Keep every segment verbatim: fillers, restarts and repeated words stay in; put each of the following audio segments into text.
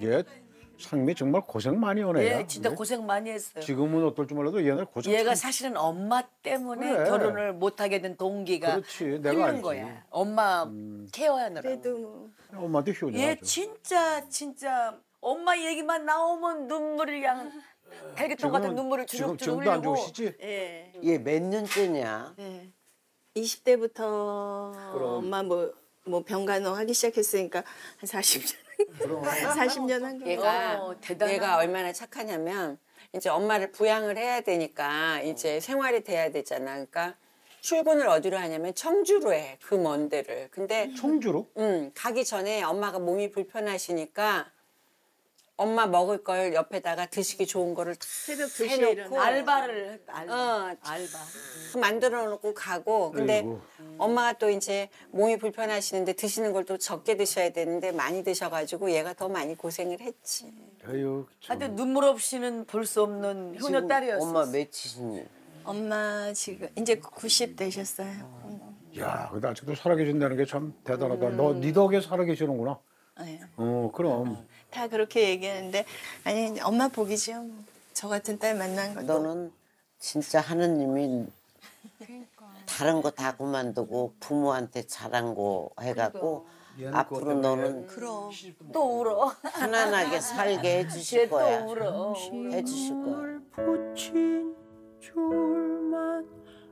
얘 상미 정말 고생 많이 하네. 예, 진짜 고생 많이 했어요. 지금은 어떨지 몰라도 얘는 고생. 얘가 참... 사실은 엄마 때문에 그래. 결혼을 못 하게 된 동기가 그렇지, 내가 끓는 알지. 거야. 엄마 음. 케어하느라. 그래도 뭐. 엄마한테 효자죠. 얘 진짜 진짜 엄마 얘기만 나오면 눈물이 그냥 달걀통 같은 눈물을 지금 주룩주룩 지금도 안 흘리고. 좋으시지? 예. 얘 몇 년째냐? 네. 이십 대부터 엄마 뭐 뭐 병간호 하기 시작했으니까 한 사십 년. 사십 년 한 거. 얘가 어, 대단하다. 얘가 얼마나 착하냐면 이제 엄마를 부양을 해야 되니까 이제 생활이 돼야 되잖아. 그러니까 출근을 어디로 하냐면 청주로 해. 그 먼 데를. 근데 청주로? 응, 가기 전에 엄마가 몸이 불편하시니까 엄마 먹을 걸 옆에다가 드시기 좋은 거를 다 새벽 두 시에 해놓고 일어나. 알바를 했다. 알바. 어, 알바. 만들어 놓고 가고 근데 아이고. 엄마가 또 이제 몸이 불편하시는데 드시는 걸 또 적게 드셔야 되는데 많이 드셔가지고 얘가 더 많이 고생을 했지. 아유, 참. 하여튼 눈물 없이는 볼 수 없는 효녀 지금 딸이었어. 엄마 몇이시니? 엄마 지금 이제 구십 되셨어요. 야, 근데 아직도 살아계신다는 게 참 대단하다. 너 네 덕에 살아계시는구나. 네. 어, 그럼. 다 그렇게 얘기하는데 아니 엄마 복이죠. 저 같은 딸 만난 것도. 너는 진짜 하느님이 다른 거 다 그만두고 부모한테 잘한 거 해갖고 앞으로 너는 그럼. 또 울어. 편안하게 살게 해주실 쟤또 거야. 울어. 해주실 거야. 붙인 줄만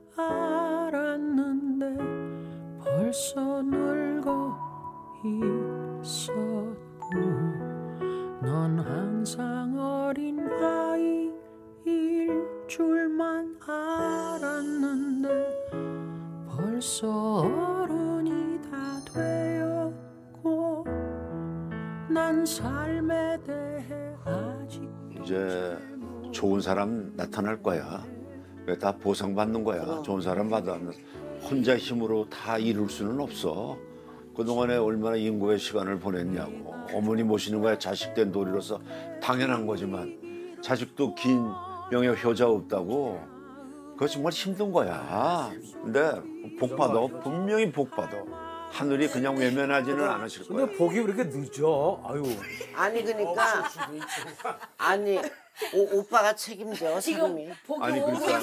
알았는데 벌써 늙어 있었고 넌 항상 어린 아이일 줄만 알았는데 벌써 어른이 다 되었고 난 삶에 대해 아직 이제 좋은 사람 나타날 거야. 왜 다 보상받는 거야. 좋은 사람 받으면 혼자 힘으로 다 이룰 수는 없어. 그동안에 얼마나 인고의 시간을 보냈냐고. 어머니 모시는 거야 자식 된 도리로서 당연한 거지만 자식도 긴 명예 효자 없다고. 그거 정말 힘든 거야. 근데 복 받아. 분명히 복 받아. 하늘이 그냥 외면하지는 않으실 거야. 근데 복이 왜 이렇게 늦어? 아유. 아니 그러니까 아니 오, 오빠가 책임져 상미. 아니 그러니까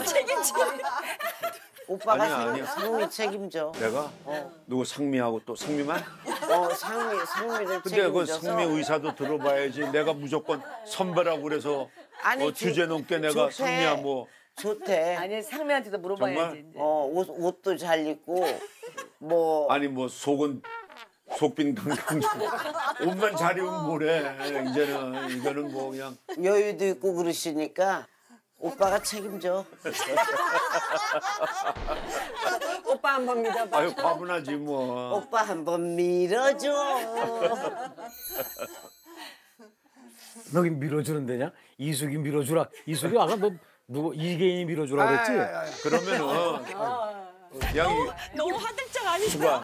오빠가 아니야, 상- 아니야. 상미 책임져. 내가 누구 상미하고 또 상미만? 어 상미 상미를 근데 그 책임져서. 상미 의사도 들어봐야지. 내가 무조건 선배라고 그래서 아니, 어, 주제 넘게 내가 좋대. 상미야 뭐. 좋대. 아니 상미한테도 물어봐야지. 정말? 이제. 어 옷, 옷도 잘 입고 뭐 아니 뭐 속은 속빈 강강 옷만 잘 입으면 뭐래. 이제는 이거는 뭐 그냥 여유도 있고 그러시니까 오빠가 책임져. 오빠 한번 믿어봐. 아유 과분하지 뭐. 오빠 한번 밀어줘. 너기 밀어주는 데냐? 이숙이 밀어주라. 이숙이 아까 너 누구 이계인이 밀어주라 그랬지? 그러면은 그냥 너무 화들짝 아니야? 수가